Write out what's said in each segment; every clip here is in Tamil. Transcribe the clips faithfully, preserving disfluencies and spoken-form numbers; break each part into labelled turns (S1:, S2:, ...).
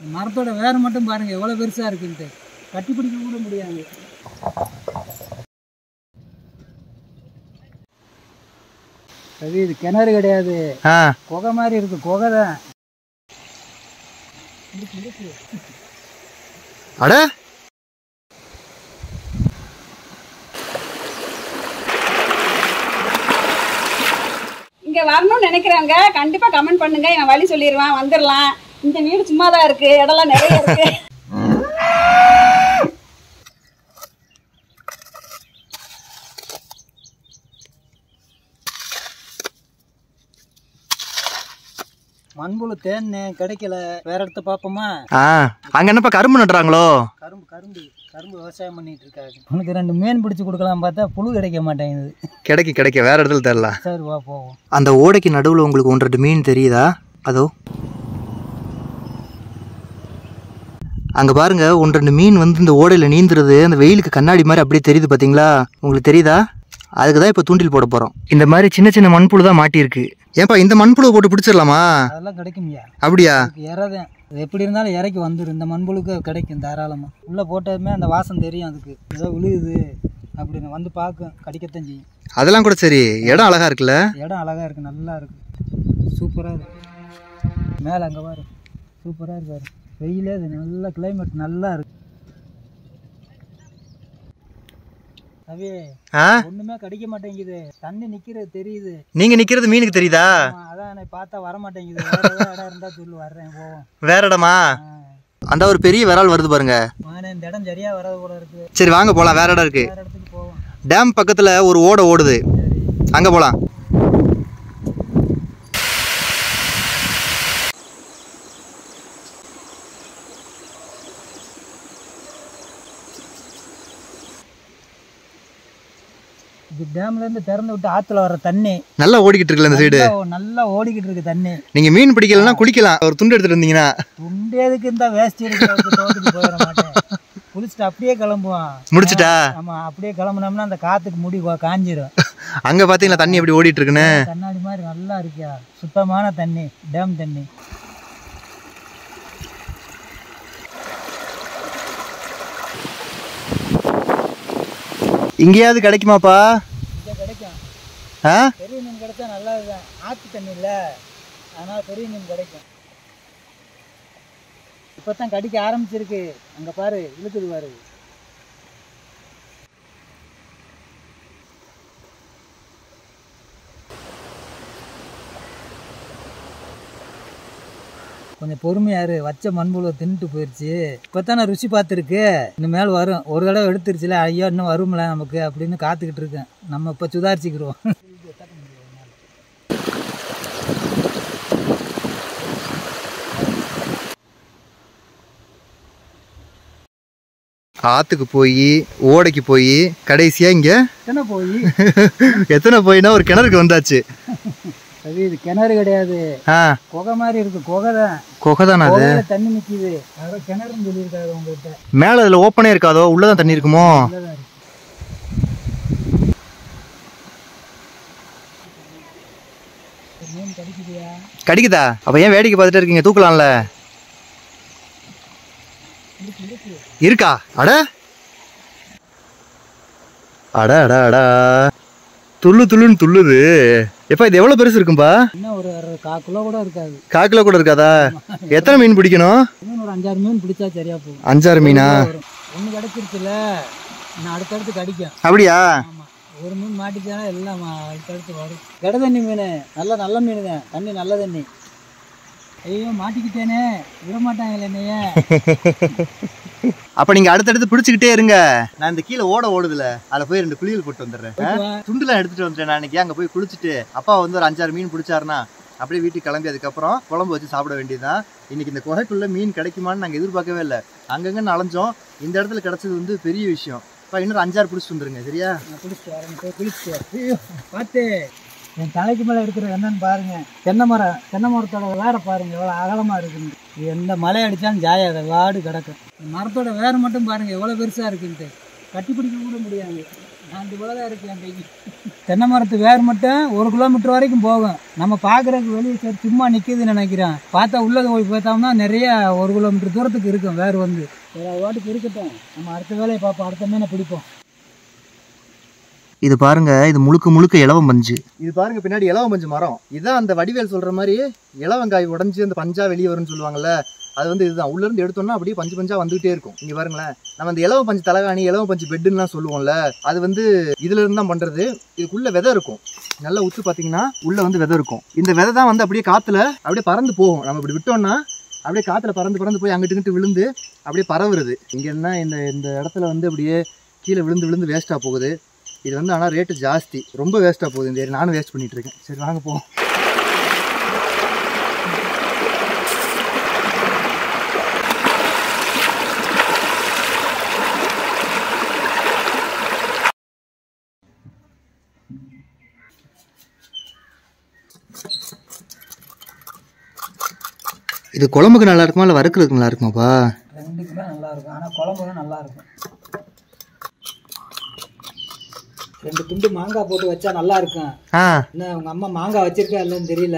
S1: மரத்தோட வேறு மட்டும் பாருங்கள் எவ்வளோ பெருசாக இருக்குன்ட்டு, கட்டி பிடிக்க கூட முடியாது. அது இது கிணறு கிடையாது, குகை மாதிரி இருக்கு, குகை தான்.
S2: அட
S3: இங்க வரணும்னு நினைக்கிறவங்க கண்டிப்பா கமெண்ட் பண்ணுங்க, நான் வழி சொல்லிடுவேன், வந்துடலாம். இந்த வீடு சும்மா தான் இருக்கு, இடம்லாம் நிறைய இருக்கு.
S1: மண்புழு தேன்னு கிடைக்கல, வேற இடத்த பார்ப்போமா?
S2: அங்க என்னப்பா கரும்பு நட்டுறாங்களோ?
S1: கரும்பு கரும்பு கரும்பு விவசாயம் பண்ணிட்டு இருக்காரு. உனக்கு ரெண்டு மீன் பிடிச்சி கொடுக்கலாம் பார்த்தா புழு கிடைக்க மாட்டேங்குது.
S2: கிடைக்க கிடைக்க வேற இடத்துல தெரியல.
S1: சரி வா போவோம்.
S2: அந்த ஓடைக்கு நடுவில் உங்களுக்கு ஒன்று ரெண்டு மீன் தெரியுதா? அதோ அங்க பாருங்க, ஒன்று ரெண்டு மீன் வந்து இந்த ஓடையில நீந்துறது அந்த வெயிலுக்கு கண்ணாடி மாதிரி அப்படியே தெரியுது, பாத்தீங்களா? உங்களுக்கு தெரியுதா? அதுக்கு தான் இப்போ தூண்டில் போட போறோம். இந்த மாதிரி சின்ன சின்ன மண்புழு தான் மாட்டியிருக்கு. ஏன்பா இந்த மண்புழு போட்டு பிடிச்சிடலாமா?
S1: அதெல்லாம் கிடைக்கும்யா.
S2: அப்படியா?
S1: இறதான் எப்படி இருந்தாலும் இறக்கி வந்துடும். இந்த மண்புழுக்கு கிடைக்கும் தாராளமாக. உள்ளே போட்டதுமே அந்த வாசம் தெரியும், அதுக்கு ஏதோ விழுகுது அப்படின்னு வந்து பார்க்கும், கடிக்கத்தான் செய்யும்.
S2: அதெல்லாம் கூட சரி. இடம் அழகா இருக்குல்ல?
S1: இடம் அழகா இருக்கு, நல்லா இருக்கு, சூப்பராக இருக்கு. மேலே அங்கே பாரு, சூப்பராக இருக்காரு. வெயிலே அது நல்ல கிளைமேட் நல்லா இருக்கு. அவே ஒண்ணுமே கிடைக்க மாட்டேங்குது, தண்ணி நிக்கிறது தெரியுது.
S2: நீங்க நிக்கிறது மீனுக்கு தெரியுதா?
S1: அதான் என்னை பார்த்தா வர மாட்டேங்குது. வேற இடம் இருந்தா சொல்லு, வர்றேன், போவோம்.
S2: வேற இடமா? அந்த ஒரு பெரிய விரால் வருது பாருங்க.
S1: இந்த இடம் சரியா வராது கூட இருக்கு.
S2: சரி வாங்க போலாம், வேற இடம் இருக்கு.
S1: வேற இடத்துக்கு போவோம்.
S2: டேம் பக்கத்துல ஒரு ஓடை ஓடுது, அங்க போலாம்.
S1: இது டேம்ல இருந்து திறந்து விட்டு ஆத்துல வர தண்ணி
S2: நல்லா ஓடிக்கிட்டு இருக்குல்ல இந்த சைடு.
S1: நல்லா ஓடிக்கிட்டு இருக்கு தண்ணி.
S2: நீங்க மீன் பிடிக்கலன்னா குளிக்கலாம், ஒரு துண்டு எடுத்துட்டு வந்தீங்கன்னா.
S1: துண்டு எதுக்கு இந்த வேஸ்ட் இருக்கு, தோட்டத்துக்கு போயிட மாட்டேன். குளிச்சுட்டு அப்படியே கிளம்புவான்.
S2: முடிச்சிட்டா?
S1: ஆமா, அப்படியே கிளம்புனோம்னா அந்த காத்துக்கு முடி காஞ்சிரும்.
S2: அங்க பாத்தீங்களா தண்ணி எப்படி ஓடிட்டு இருக்குன்னு?
S1: கண்ணாடி மாதிரி நல்லா இருக்கியா, சுத்தமான தண்ணி, டேம் தண்ணி.
S2: இங்கேயாவது கிடைக்குமாப்பா?
S1: இங்கே கிடைக்கும்.
S2: ஆ,
S1: பெரிய மீன் கிடைச்சா நல்லா இருக்கும். ஆற்று தண்ணி இல்லை, அதனால பெரிய மீன் கிடைக்கும். இப்போ தான் கடிக்க ஆரம்பிச்சிருக்கு. அங்கே பாரு, இழுக்குது பாரு. கொஞ்சம் பொறுமையாரு, வச்ச மண்புழு தின்னுட்டு போயிடுச்சு. இப்போ தான் நான் ருசி பார்த்துருக்கு, இனிமேல் வரும். ஒரு தடவை எடுத்துருச்சுல, ஐயோ இன்னும் வரும்ல நமக்கு அப்படின்னு காத்துக்கிட்டு இருக்கேன். நம்ம இப்போ சுதாரிச்சுக்கிடுவோம்.
S2: ஆத்துக்கு போய் ஓடைக்கு போய் கடைசியா இங்க
S1: எத்தனை போய்
S2: எத்தனை போயினா ஒரு கிணறுக்கு வந்தாச்சு.
S1: அது இது கிணறு கிடையாது, குகை மாதிரி இருக்கு, குகை தான்.
S2: குகை தானே அது?
S1: தண்ணி நிக்குது, அதோ கிணறுன்னு சொல்லியிருக்காரு உங்ககிட்ட.
S2: மேல அதுல ஓப்பனே இருக்காதோ, உள்ளதான் தண்ணி இருக்குமோ?
S1: மீன் கிடைக்குதியா?
S2: கிடைக்குதா? அப்ப ஏன் வேடிக்கை பார்த்துட்டு இருக்கீங்க? தூக்கலாம்ல. இருக்கா? அட அட அட அடா, துள்ளு துள்ளுன்னு துள்ளுது. எப்பா இது எவ்வளவு பெருசு இருக்கும்பா?
S1: இன்னும் ஒரு கால் கிலோ கூட இருக்காது.
S2: கால் கிலோ கூட இருக்காதா? எத்தனை மீன் பிடிக்கணும்?
S1: இன்னும் ஒரு அஞ்சாறு மீன் பிடிச்சா சரியா போகும்.
S2: அஞ்சாறு மீனா?
S1: ஒண்ணு கிடைச்சிருச்சுல, நான் அடுத்தடுத்து கடிக்கும்.
S2: அப்படியா?
S1: ஆமா, ஒரு மீன் மாட்டிச்சானா எல்லாம் அடுத்தடுத்து வரும். கெட தண்ணி மீன், நல்ல நல்ல மீன் தான், தண்ணி நல்ல தண்ணி. ஐயோ மாட்டிக்கிட்டேனே, விட மாட்டாங்களே என்னைய.
S2: அப்ப நீங்க அடுத்தடுத்து பிடிச்சுக்கிட்டே இருங்க. நான் இந்த கீழே ஓட ஓடுதுல, அதுல போய் ரெண்டு குளியல் போட்டு வந்துடுறேன். துண்டுலாம் எடுத்துட்டு வந்துட்டேன் நான் இன்னைக்கு. அங்க போய் குளிச்சுட்டு அப்பா வந்து ஒரு அஞ்சாறு மீன் பிடிச்சாருன்னா அப்படியே வீட்டுக்கு கிளம்பி அதுக்கப்புறம் குழம்பு வச்சு சாப்பிட வேண்டியதுதான். இன்னைக்கு இந்த குகைக்குள்ள மீன் கிடைக்குமான்னு நாங்க எதிர்பார்க்கவே இல்லை. அங்கங்கன்னு அலைஞ்சோம், இந்த இடத்துல கிடைச்சது வந்து பெரிய விஷயம். இப்போ இன்னொரு அஞ்சாறு பிடிச்சிட்டு வந்துருங்க, சரியா?
S1: பிடிச்சிட்டு வரேன், போய் குளிச்சுட்டு பார்த்து என் தலைக்கு மேலே இருக்கிறது என்னன்னு பாருங்க. தென்னை மரம், தென்னை மரத்தோட வேற பாருங்க எவ்வளோ அகலமாக இருக்குன்னு. எந்த மழை அடித்தாலும் ஜாயாத வாடு கிடக்கும். மரத்தோட வேறு மட்டும் பாருங்க எவ்வளோ பெருசாக இருக்குன்ட்டு, கட்டி பிடிக்க கூட முடியாது. அந்த போல தான் இருக்கு என் கைக்கு. தென்னை மரத்து வேர் மட்டும் ஒரு கிலோமீட்டர் வரைக்கும் போகும். நம்ம பார்க்குறதுக்கு வெளியே சரி சும்மா நிற்கிதுன்னு நினைக்கிறேன். பார்த்தா உள்ளது போய் பார்த்தோம்னா நிறைய ஒரு கிலோமீட்டர் தூரத்துக்கு இருக்கும் வேர் வந்து. வேறு வாட்டுக்கு இருக்கட்டும், நம்ம அடுத்த வேலையை பார்ப்போம், அடுத்த மீனை பிடிப்போம்.
S2: இது பாருங்க, இது முழுக்க முழுக்க இலவம் பஞ்சு. இது பாருங்க பின்னாடி இலவம் பஞ்சு மரம். இதான் அந்த வடிவேல் சொல்ற மாதிரி இலவங்காய் உடஞ்சி அந்த பஞ்சா வெளியே வரும்னு சொல்லுவாங்கல்ல, அது வந்து இதுதான். உள்ள இருந்து எடுத்தோம்னா அப்படியே பஞ்சு பஞ்சா வந்துகிட்டே இருக்கும். இங்க பாருங்களேன், நம்ம அந்த இலவ பஞ்சு தலகாணி இலவ பஞ்சு பெட்டுன்னு சொல்லுவோம்ல, அது வந்து இதுல இருந்து தான் பண்றது. இதுக்குள்ள விதை இருக்கும், நல்லா உத்து பாத்தீங்கன்னா உள்ள வந்து விதை இருக்கும். இந்த விதை தான் வந்து அப்படியே காத்துல அப்படியே பறந்து போகும். நம்ம இப்படி விட்டோம்னா அப்படியே காத்துல பறந்து பறந்து போய் அங்கிட்டு இங்கிட்டு விழுந்து அப்படியே பரவுறது. இங்க என்ன இந்த இந்த இடத்துல வந்து அப்படியே கீழே விழுந்து விழுந்து வேஸ்டா போகுது. இது வந்து ஆனால் ரேட்டு ஜாஸ்தி, ரொம்ப வேஸ்ட்டாக போகுது. இந்த ஏரியா நானும் வேஸ்ட் பண்ணிட்டு இருக்கேன். சரி வாங்க போவோம். இது குழம்புக்கு நல்லா இருக்குமா இல்லை வறுக்கிறதுக்கு நல்லா இருக்குமாப்பா?
S1: ரெண்டுக்குமே நல்லா இருக்கும், ஆனால் குழம்புலாம் நல்லா இருக்கும். ரெண்டு துண்டு மாங்காய் போட்டு வச்சா நல்லா இருக்கும். என்ன உங்க அம்மா மாங்காய் வச்சிருக்கா இல்லைன்னு தெரியல.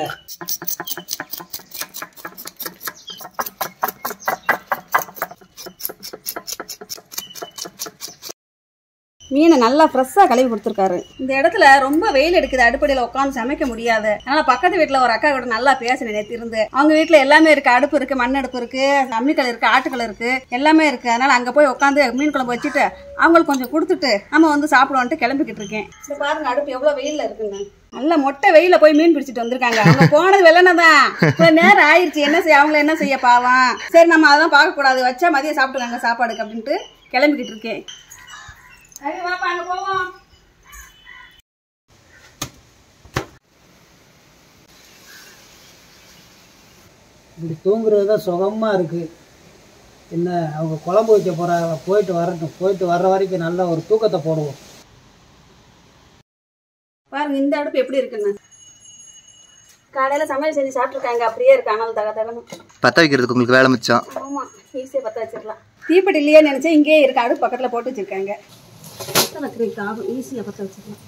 S3: மீனை நல்லா ஃப்ரெஷ்ஷாக கழுவி கொடுத்துருக்காரு. இந்த இடத்துல ரொம்ப வெயில் எடுக்குது, அடுப்படியில் உட்காந்து சமைக்க முடியாது. அதனால பக்கத்து வீட்டில் ஒரு அக்கா கூட நல்லா பேசினேன் நேற்று இருந்து. அவங்க வீட்டில் எல்லாமே இருக்கு, அடுப்பு இருக்கு, மண் அடுப்பு இருக்கு, அம்மிக்கல் இருக்கு, ஆட்டுக்கல் இருக்கு, எல்லாமே இருக்கு. அதனால அங்கே போய் உட்காந்து மீன் குழம்பு வச்சுட்டு அவங்களுக்கு கொஞ்சம் கொடுத்துட்டு நம்ம வந்து சாப்பிடுவோன்ட்டு கிளம்பிக்கிட்டு இருக்கேன். இப்போ பாருங்க அடுப்பு எவ்வளோ வெயிலில் இருக்குங்க. நல்ல மொட்டை வெயில போய் மீன் பிடிச்சிட்டு வந்திருக்காங்க. அவங்க போனது வெள்ளனதான், நேரம் ஆயிடுச்சு. என்ன செய்ய, அவங்கள என்ன செய்ய பாவம். சரி நம்ம அதெல்லாம் பார்க்க கூடாது, வச்சா மதியம் சாப்பிட்டுக்காங்க சாப்பாடுக்கு அப்படின்ட்டு கிளம்பிக்கிட்டு இருக்கேன்.
S1: இப்படி தூங்குறது தான் சுகமா இருக்கு. என்ன அவங்க குழம்பு வைக்க போறாங்க, போயிட்டு வரட்டும், போயிட்டு வர்ற வரைக்கும் நல்ல ஒரு தூக்கத்தை போடுவோம்.
S3: பாருங்க இந்த அடுப்பு எப்படி இருக்குன்னு. காலையில சமையல் செஞ்சு சாப்பிட்டுருக்காங்க, அப்படியே இருக்கு. ஆனால் தக தகனும்
S2: பற்ற வைக்கிறதுக்கு உங்களுக்கு வேலை மிச்சம்.
S3: ஆமா, ஈஸியா பற்ற வச்சிடலாம். தீப்பெட்டி இல்லையே நினைச்சேன், இங்கேயே இருக்கு, அடுப்பு பக்கத்துல போட்டு வச்சிருக்காங்க. ஆகும், ஈஸியா பற்ற வச்சிடலாம்.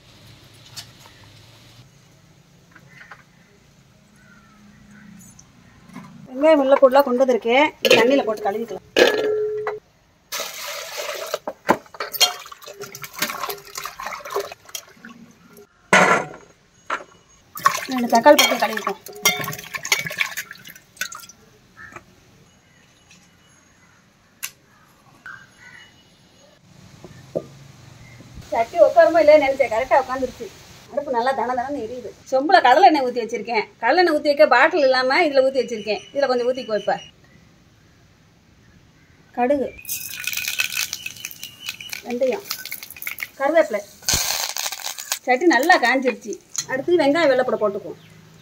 S3: வெங்காயம் முள்ள போட்டுலாம் கொண்டு வந்திருக்கேன், தண்ணியில போட்டு கழுவிக்கலாம். ரெண்டு தக்காளி போட்டு கழுவிப்போம். சட்டி உட்காருமோ இல்லையா நினைச்சேன், கரெக்டாக உட்காந்துருச்சு. அடுப்பு நல்லா தன தனன்னு எரியுது. சொம்புல கடலை எண்ணெய் ஊற்றி வச்சிருக்கேன். கடலை எண்ணெய் ஊற்றி வைக்க பாட்டில் இல்லாமல் இதில் ஊற்றி வச்சிருக்கேன். இதில் கொஞ்சம் ஊற்றிக்கு வைப்பேன். கடுகு, வெந்தயம், கருவேப்பிலை. சட்டி நல்லா காஞ்சிருச்சு. அடுத்து வெங்காயம் வெள்ளைப்பூட போட்டுக்குவோம்.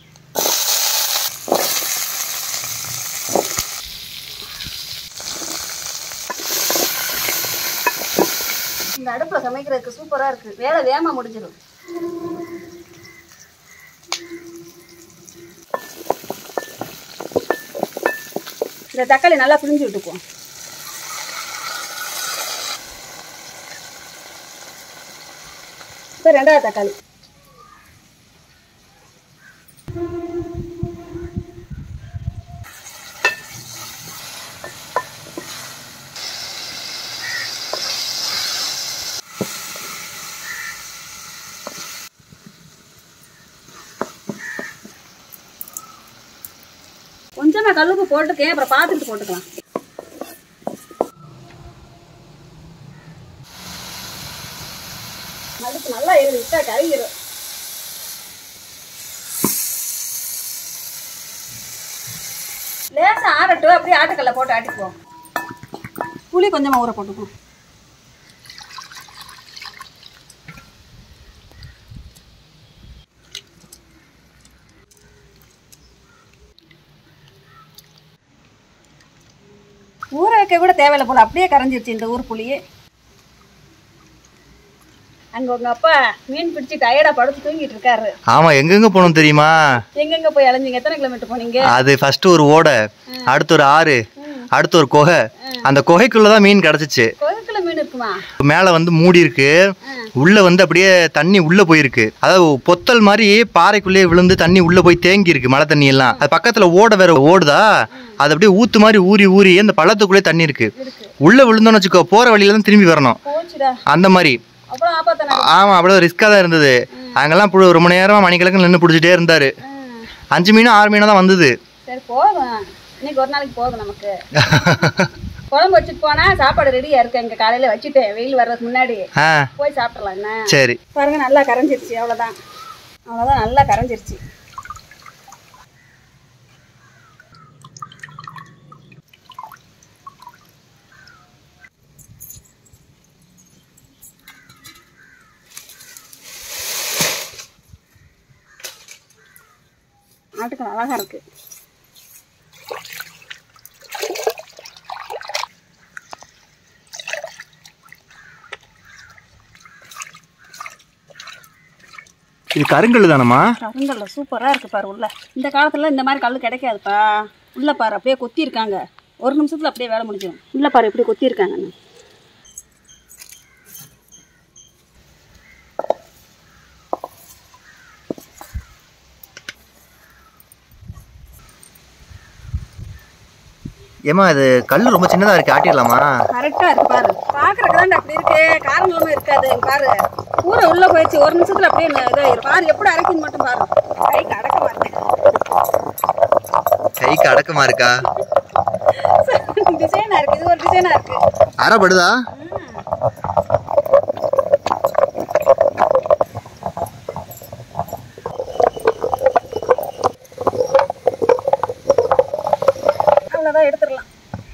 S3: இந்த அடுப்புல சமைக்கிறதுக்கு சூப்பரா இருக்கு, வேலை வேகமா முடிஞ்சிடும். இந்த தக்காளி நல்லா பிழிஞ்சு விட்டுக்குவோம். இப்போ ரெண்டாவது தக்காளி. கொஞ்சமா கல்லுப்பு போட்டுக்கேன், அப்புறம் பார்த்துட்டு போட்டுக்கலாம். அடுப்பு நல்லா இருந்துச்சா கறிக்கிறோம். லேசா ஆறட்டும், அப்படியே ஆட்டுக்கல்ல போட்டு ஆட்டிக்குவோம். புளி கொஞ்சமா ஊற போட்டுக்குவோம். ஊற வைக்க கூட தேவையில்லை போல, அப்படியே கரைஞ்சிருச்சு இந்த ஊர் புளியே. அங்க உங்க அப்பா மீன் பிடிச்சி டயர்டா படுத்து தூங்கிட்டு இருக்காரு.
S2: ஆமா, எங்கெங்க போனோம் தெரியுமா?
S3: எங்கெங்க போய் அலைஞ்சிங்க? எத்தனை கிலோமீட்டர் போனீங்க?
S2: அது ஃபர்ஸ்ட் ஒரு ஓடை, அடுத்து ஒரு ஆறு, அடுத்து ஒரு குகை. அந்த குகைக்குள்ளதான் மீன் கிடைச்சிச்சு.
S3: குகைக்குள்ள மீன் இருக்குமா? இருக்குமா?
S2: மேல வந்து மூடி இருக்கு, உள்ள வந்து அப்படியே தண்ணி உள்ள போயிருக்கு. அதாவது பொத்தல் மாதிரி பாறைக்குள்ளேயே விழுந்து தண்ணி உள்ள போய் தேங்கி இருக்கு, மழை தண்ணி எல்லாம். அது பக்கத்துல ஓட வேற ஓடுதா, அது அப்படியே ஊத்து மாதிரி ஊறி ஊறி அந்த பள்ளத்துக்குள்ளே தண்ணி இருக்கு. உள்ள விழுந்தோன்னு வச்சுக்கோ, போற வழியில தான் திரும்பி வரணும் அந்த மாதிரி. ஆமா, அவ்வளவு ரிஸ்கா தான் இருந்தது. அங்கெல்லாம் ரொம்ப நேரம் மணிக்கணக்கில் நின்று பிடிச்சிட்டே இருந்தாரு. அஞ்சு மீனும் ஆறு மீனும் தான் வந்தது.
S3: சரி போதும், இன்னைக்கு ஒரு நாளைக்கு போதும் நமக்கு. குழம்பு வச்சுட்டு போனா சாப்பாடு ரெடியா இருக்கு. இங்க காலையில வச்சுட்டேன், வெயில் வர்றதுக்கு முன்னாடி போய் சாப்பிடலாம். என்ன
S2: சரி
S3: பாருங்க, நல்லா கரைஞ்சிருச்சு. அவ்வளவுதான் அவ்வளவுதான் நல்லா கரைஞ்சிருச்சு. ஆட்டுக்கு அழகா இருக்கு.
S2: இது கருங்கல் தானம்மா?
S3: கருங்கல்ல சூப்பரா இருக்கு பாரு. உள்ள இந்த காலத்துல இந்த மாதிரி கல் கிடைக்காதுப்பா. உள்ள பாரு, அப்படியே கொத்தி இருக்காங்க. ஒரு நிமிஷத்துல அப்படியே வேலை முடிஞ்சிடும். உள்ள பாரு எப்படி கொத்தி இருக்காங்க.
S2: ஏமா இது கல் ரொம்ப சின்னதா இருக்கு, ஆட்டிடலாமா?
S3: கரெக்டா இருக்கு பாரு, பாக்குறதுக்கு தான் அப்படி இருக்கு. காரம் இல்லாம இருக்காது பாரு. பூரா உள்ள போயிடுச்சு, ஒரு நிமிஷத்துல அப்படியே இதாயிரும் பாரு. எப்படி அரைக்குன்னு மட்டும் பாரு. கைக்கு அடக்கமா இருக்கு.
S2: கைக்கு அடக்கமா இருக்கா?
S3: டிசைனா இருக்கு, இது ஒரு டிசைனா இருக்கு.
S2: அரைப்படுதா?
S3: அவ்வளவுதான், எடுத்துடலாம்.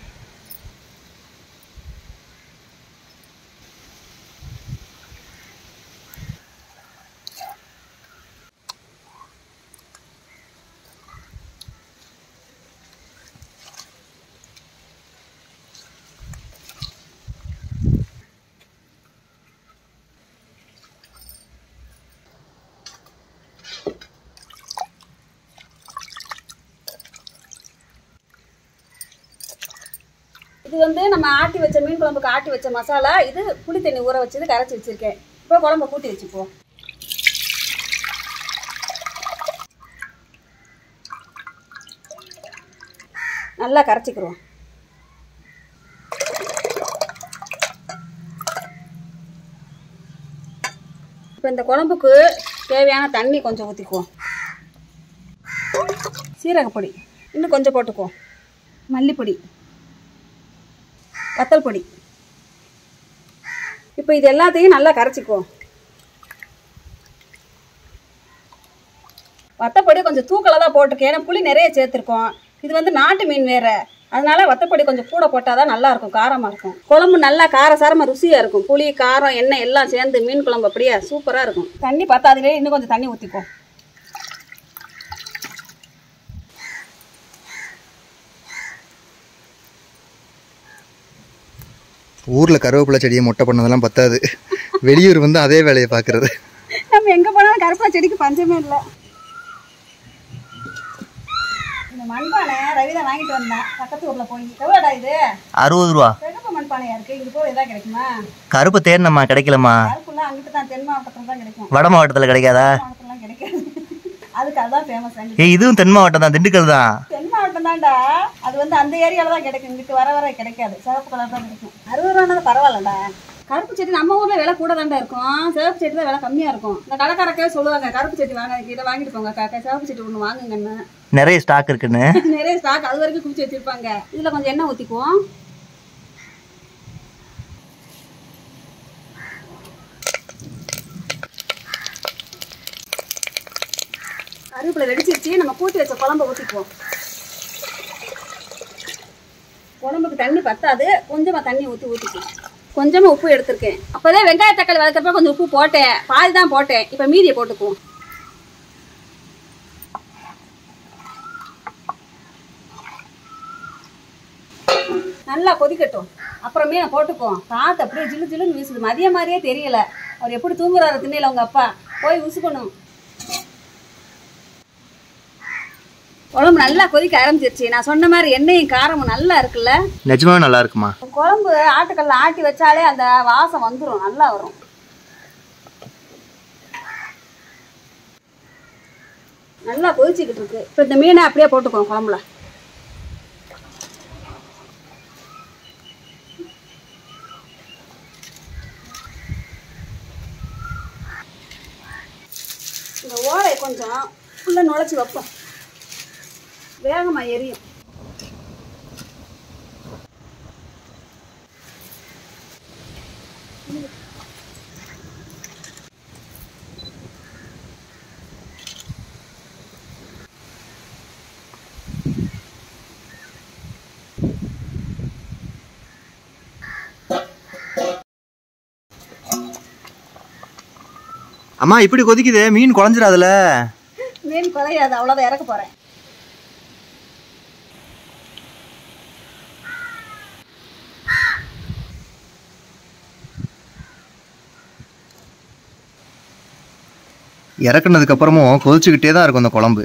S3: இது வந்து நம்ம ஆட்டி வச்ச மீன் குழம்புக்கு ஆட்டி வச்ச மசாலா. இது புளி தண்ணி ஊற வச்சது கரைச்சி வச்சிருக்கேன். இப்போ குழம்பு கூட்டி வச்சுப்போம். நல்லா கரைச்சிக்கிறோம். இப்போ இந்த குழம்புக்கு தேவையான தண்ணி கொஞ்சம் ஊற்றிக்குவோம். சீரகப்பொடி இன்னும் கொஞ்சம் போட்டுக்குவோம். மல்லிப்பொடி, வத்தல் பொடி. இப்போ இது எல்லாத்தையும் நல்லா கரைச்சிக்குவோம். வத்தப்பொடி கொஞ்சம் தூக்கலாக தான் போட்டிருக்கேன், ஏன்னா புளி நிறைய சேர்த்துருக்கோம். இது வந்து நாட்டு மீன் வேறு, அதனால வத்தப்பொடி கொஞ்சம் கூட போட்டால் தான் நல்லா இருக்கும், காரமாக இருக்கும். குழம்பு நல்லா காரசாரமாக ருசியாக இருக்கும். புளி, காரம், எண்ணெய் எல்லாம் சேர்ந்து மீன் குழம்பு அப்படியே சூப்பராக இருக்கும். தண்ணி பத்தாதுலேயே இன்னும் கொஞ்சம் தண்ணி ஊற்றிக்குவோம்.
S2: ஊர்ல கருவேப்பிலை செடியை மொட்டை பண்ணதெல்லாம் பத்தாது, வெளியூர் வந்து அதே வேலையை பார்க்கறது.
S3: நம்ம எங்கே போனாலும் கருவேப்பிலை செடிக்கு பஞ்சமே இல்லை. இந்த மண்பானை ரவிதா வாங்கிட்டு வந்தேன் பக்கத்து ஊரில் போய். எவ்வளோடா இது?
S2: அறுபது ரூபா.
S3: கருப்பு மண்பானையா இருக்கு. இது போல எதாவது கிடைக்குமா?
S2: கருப்பு தேர்னம்மா, கிடைக்கலம்மா.
S3: கருப்புலாம் அங்கிட்டு தான் தென் மாவட்டத்தில் தான் கிடைக்கும்.
S2: வட மாவட்டத்தில் கிடைக்காதா?
S3: மாவட்டத்துலாம் கிடைக்காது. அதுக்கு அதுதான் ஃபேமஸ்.
S2: ஏ இதுவும் தென் மாவட்டம் தான், திண்டுக்கல் தான்.
S3: தென் மாவட்டம் தான்டா. அது வந்து அந்த ஏரியாவில் தான் கிடைக்கும், இங்கிட்டு வர வர கிடைக்காது. சிவப்பு கலர் தான் கிடைக்கும். அறுபது ரூபானது பரவாயில்லடா. கருப்பு செடி நம்ம ஊரில் விலை கூட தாண்டா இருக்கும், சிவப்பு செடி தான் விலை கம்மியாக இருக்கும். இந்த கடைக்காரக்கே சொல்லுவாங்க, கருப்பு செடி வாங்க, இதை வாங்கிட்டு போங்க காக்கா, சிவப்பு செடி ஒன்று வாங்குங்கன்னு.
S2: நிறைய ஸ்டாக் இருக்குன்னு.
S3: நிறைய ஸ்டாக் அது வரைக்கும் குடிச்சு வச்சிருப்பாங்க. இதில் கொஞ்சம் எண்ணெய் ஊற்றிக்குவோம். கருவேப்பிலை வெடிச்சிருச்சு, நம்ம கூட்டி வச்ச குழம்பு ஊற்றிக்குவோம். குழம்புக்கு தண்ணி பத்தாது, கொஞ்சமாக தண்ணி ஊற்றி ஊற்றிக்குவோம். கொஞ்சமாக உப்பு எடுத்திருக்கேன். அப்போதான் வெங்காய தக்காளி வதக்கிறப்ப கொஞ்சம் உப்பு போட்டேன், பாதி தான் போட்டேன். இப்போ மீதியை போட்டுக்குவோம். நல்லா கொதிக்கட்டும், அப்புறமே போட்டுக்குவோம். காற்று அப்படியே ஜில்லு ஜில்லுன்னு வீசுது. மதிய மாதிரியே தெரியல. அவர் எப்படி தூங்குறாரு திண்ணையில், அவங்க அப்பா போய் உசுக்கணும். குழம்பு நல்லா கொதிக்க ஆரம்பிச்சிருச்சு. நான் சொன்ன மாதிரி எண்ணெயும் காரமும் நல்லா இருக்குல்ல.
S2: நிஜமாவே நல்லா இருக்குமா?
S3: குழம்பு ஆட்டுக்கல்ல ஆட்டி வச்சாலே அந்த வாசம் வந்துடும், நல்லா வரும். நல்லா கொதிச்சுக்கிட்டு இருக்கு. இப்போ இந்த மீனை அப்படியே போட்டுக்கோங்க குழம்புல. இந்த ஓலை கொஞ்சம் ஃபுல்லாக நுழைச்சி வைப்போம், வேகமாக எரியும்.
S2: அம்மா இப்படி கொதிக்குது, மீன் குழஞ்சிடாதுல?
S3: மீன் குறையாது, அவ்வளோதான். இறக்க போகிறேன்.
S2: இறக்குனதுக்கு அப்புறமும் கொதிச்சுக்கிட்டே தான் இருக்கும் அந்த குழம்பு.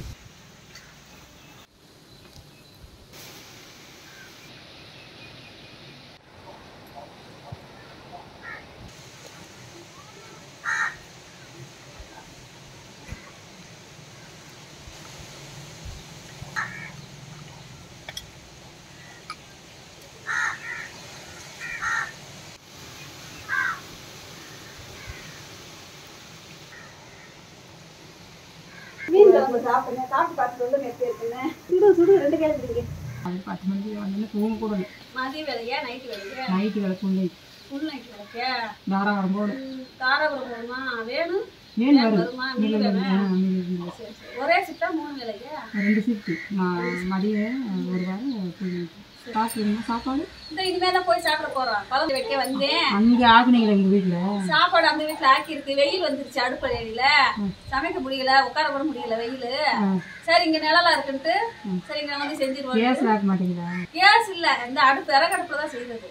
S3: மீன் குழம்பு சாப்பிடுங்க, சாப்பிட்டு பார்த்துட்டு வந்து எப்படி இருக்குன்னு. சுடு சுடு ரெண்டு கேள்வி பிடிங்க.
S1: அது பத்து மணிக்கு வந்து தூங்க கூட இல்லை.
S3: மதிய வேலையா நைட்டு வேலையா?
S1: நைட்டு வேலை ஃபுல் நைட்.
S3: ஃபுல் நைட் வேலைக்கா?
S1: தாராபுரம் போகணும்.
S3: தாராபுரம் போகணுமா? வேணும்
S1: மீன் வரும்.
S3: வருமா? மீன் வேணும். ஒரே ஷிஃப்டா மூணு வேலையா?
S1: ரெண்டு ஷிஃப்ட்டு. மதியம் ஒரு வாரம் ஃபுல் நைட். சாப்பிடுங்க சாப்பாடு.
S3: இந்த இனிமே தான் போய் சாப்பிட போறோம். குழம்பு வைக்க வந்தேன்.
S1: அங்கே ஆக்குனீங்களா எங்கள் வீட்டில்?
S3: சாப்பாடு அந்த வீட்டில் ஆக்கி இருக்கு. வெயில் வந்துருச்சு, அடுப்படையில சமைக்க முடியல, உட்கார கூட முடியல, வெயில். சரி இங்க நிழலா இருக்குன்ட்டு சரி இங்க வந்து செஞ்சிருவோம்.
S1: கேஸ் ஆக்க மாட்டீங்களா?
S3: கேஸ் இல்ல, இந்த அடுப்பு விறகடுப்புல தான் செய்யறது.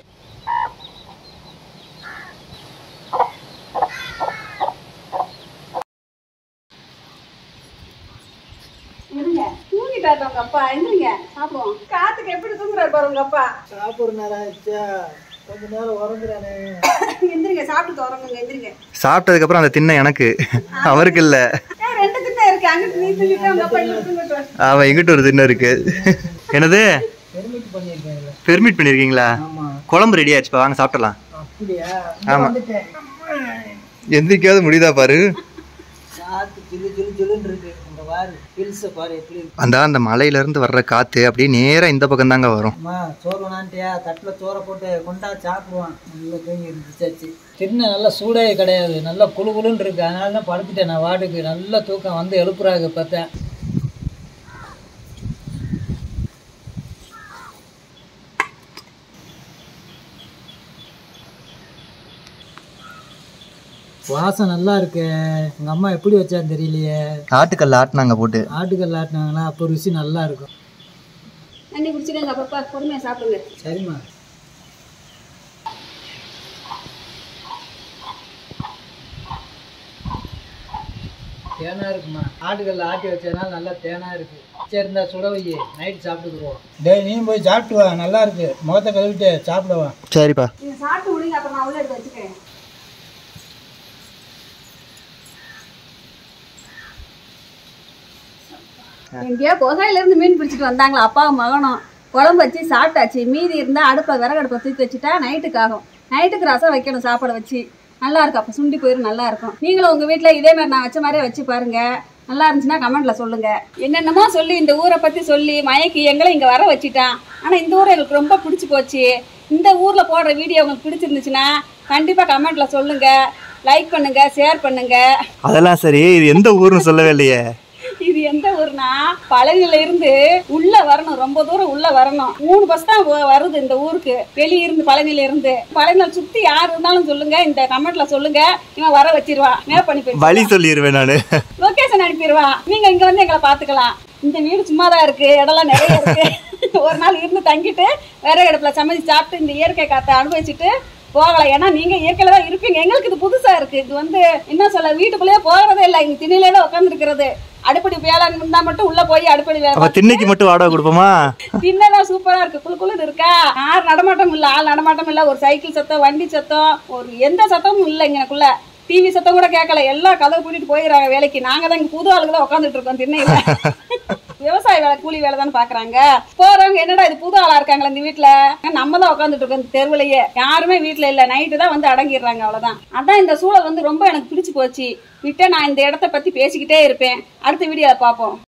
S3: இருங்க, தூங்கிட்டாரு உங்க அப்பா. எந்திரிங்க சாப்பிடுவோம். காத்துக்கு எப்படி தூங்குறாரு பாரு உங்க அப்பா.
S1: சாப்பிட்ற நேரம் ஆயிடுச்சா, கொஞ்ச நேரம் உறங்குறானே.
S3: எந்திரிங்க, சாப்பிட்டு உறங்குங்க. எந்திரிங்க.
S2: சாப்பிட்டதுக்கு அப்புறம் அந்த திண்ணை எனக்கு, அவருக்கு இல்ல.
S3: ரெண்டு திண்ணை இருக்கு, அங்கிட்டு நீ தூங்கிட்டு உங்க அப்பா இங்கிட்டு தூங்கிட்டு.
S2: அவன் எங்கிட்ட ஒரு திண்ணை இருக்கு. என்னது
S1: பெர்மிட் பண்ணியிருக்கேன்?
S2: பெர்மிட் பண்ணிருக்கீங்களா? குழம்பு ரெடி ஆயிடுச்சுப்பா, வாங்க சாப்பிடலாம்.
S1: அப்படியா?
S2: ஆமா. எந்திரிக்காவது முடியுதா பாரு. அந்த அந்த மலையில இருந்து வர்ற காத்து அப்படியே நேரா இந்த பக்கம் தாங்க வரும்.
S1: சோறு வேணான்ட்டியா? தட்டில் சோறை போட்டு கொண்டா சாப்பிடுவான். நல்லா தூங்கி இருந்துச்சாச்சு. தின்ன நல்லா சூடே கிடையாது, நல்லா குழு குழுன்னு இருக்கு. அதனால தான் படுத்துட்டேன் நான் வாட்டுக்கு. நல்லா தூக்கம் வந்து எழுப்புறாங்க பார்த்தேன். வாசம் நல்லா இருக்கு. எங்க அம்மா எப்படி வச்சான்னு தெரியலையே.
S2: ஆட்டுக்கல்ல ஆட்டினாங்க போட்டு.
S1: ஆட்டுக்கல்ல ஆட்டினாங்களா? அப்போ ருசி நல்லா இருக்கும்.
S3: தண்ணி குடிச்சுக்கங்க அப்பப்பா, பொறுமையா சாப்பிடுங்க.
S1: சரிம்மா. தேனா இருக்குமா? ஆட்டுக்கல்ல ஆட்டி வச்சதுனால நல்லா தேனா இருக்கு. சரி இருந்தா சுடவையே, நைட்டு சாப்பிட்டுக்குருவோம். டேய் நீ போய் சாப்பிட்டு வா, நல்லா இருக்கு. முகத்தை கழுவிட்டு சாப்பிடுவா.
S2: சரிப்பா.
S3: நீங்க சாப்பிட்டு முடிங்க, அப்புறம் நான் உள்ள எடுத்து வச்சுக்கிறேன். எங்கேயோ புகையில இருந்து மீன் பிடிச்சிட்டு வந்தாங்களா அப்பாவும் மகனும். குழம்பு வச்சு சாப்பிட்டாச்சு. மீதி இருந்தால் அடுப்பை விறகடுப்பை தூக்கி வச்சுட்டா நைட்டுக்கு ஆகும். நைட்டுக்கு ரசம் வைக்கணும் சாப்பாடு வச்சு. நல்லா இருக்கும், அப்போ சுண்டி போயிடும், நல்லா இருக்கும். நீங்களும் உங்கள் வீட்டில் இதே மாதிரி நான் வச்ச மாதிரியே வச்சு பாருங்க. நல்லா இருந்துச்சுன்னா கமெண்ட்ல சொல்லுங்க. என்னென்னமோ சொல்லி இந்த ஊரை பற்றி சொல்லி மயக்கி எங்களை இங்கே வர வச்சுட்டான். ஆனால் இந்த ஊர் எங்களுக்கு ரொம்ப பிடிச்சி போச்சு. இந்த ஊரில் போடுற வீடியோ உங்களுக்கு பிடிச்சிருந்துச்சுன்னா கண்டிப்பாக கமெண்ட்ல சொல்லுங்க, லைக் பண்ணுங்க, ஷேர் பண்ணுங்க.
S2: அதெல்லாம் சரி, இது எந்த ஊர்னு சொல்லவே இல்லையே.
S3: இது எந்த ஊர்னா பழனியில இருந்து உள்ள வரணும், ரொம்ப தூரம் உள்ள வரணும். மூணு பஸ் தான் வருது இந்த ஊருக்கு. வெளிய இருந்து பழனியில இருந்து பழனியில சுத்தி யாரு இருந்தாலும் சொல்லுங்க, இந்த கமெண்ட்ல சொல்லுங்க. இவன் வர வச்சிருவா, மேப் பண்ணி போய்
S2: வழி சொல்லிடுவேன் நானு,
S3: லொகேஷன் அனுப்பிடுவா. நீங்க இங்க வந்து எங்களை பாத்துக்கலாம். இந்த வீடு சும்மாதான் இருக்கு, இடம்லாம் நிறைய இருக்கு. ஒரு நாள் இருந்து தங்கிட்டு விறகு அடுப்புல சமைச்சு சாப்பிட்டு இந்த இயற்கை காத்தை அனுபவிச்சுட்டு போகல. ஏன்னா நீங்க இயற்கையில தான் இருப்பீங்க, எங்களுக்கு இது புதுசா இருக்கு. இது வந்து என்ன சொல்ல, வீட்டுக்குள்ளேயே போகிறதே இல்லை, இங்க திண்ணையில தான் உட்கார்ந்து இருக்கிறது. அடுப்படி வேலை இருந்தா மட்டும் உள்ள போய் அடுப்படி வேலை.
S2: திண்ணைக்கு மட்டும் வாடகை கொடுப்போமா?
S3: திண்ணைதான் சூப்பரா இருக்கு, குளு குளுன்னு இருக்கா. யார் நடமாட்டம் இல்ல, ஆள் நடமாட்டம் இல்ல, ஒரு சைக்கிள் சத்தம், வண்டி சத்தம், ஒரு எந்த சத்தமும் இல்லை இங்கக்குள்ள. டிவி சத்தம் கூட கேட்கல, எல்லாம் கதவு கூட்டிட்டு போயிடுறாங்க வேலைக்கு. நாங்க தான் இங்க புது ஆளுங்க தான் உட்காந்துட்டு இருக்கோம் திண்ணையில. விவசாய வேலை, கூலி வேலை தானே பாக்குறாங்க போறவங்க. என்னடா இது புது ஆளா இருக்காங்களா இந்த வீட்டுல, நம்ம தான் உட்காந்துட்டு இருக்கோம் இந்த தெருவுலயே. யாருமே வீட்டுல இல்ல, நைட்டு தான் வந்து அடங்கிடுறாங்க, அவ்வளவுதான். அதான் இந்த சூழல் வந்து ரொம்ப எனக்கு பிடிச்சு போச்சு. விட்டு நான் இந்த இடத்த பத்தி பேசிக்கிட்டே இருப்பேன். அடுத்த வீடியோல பாப்போம்.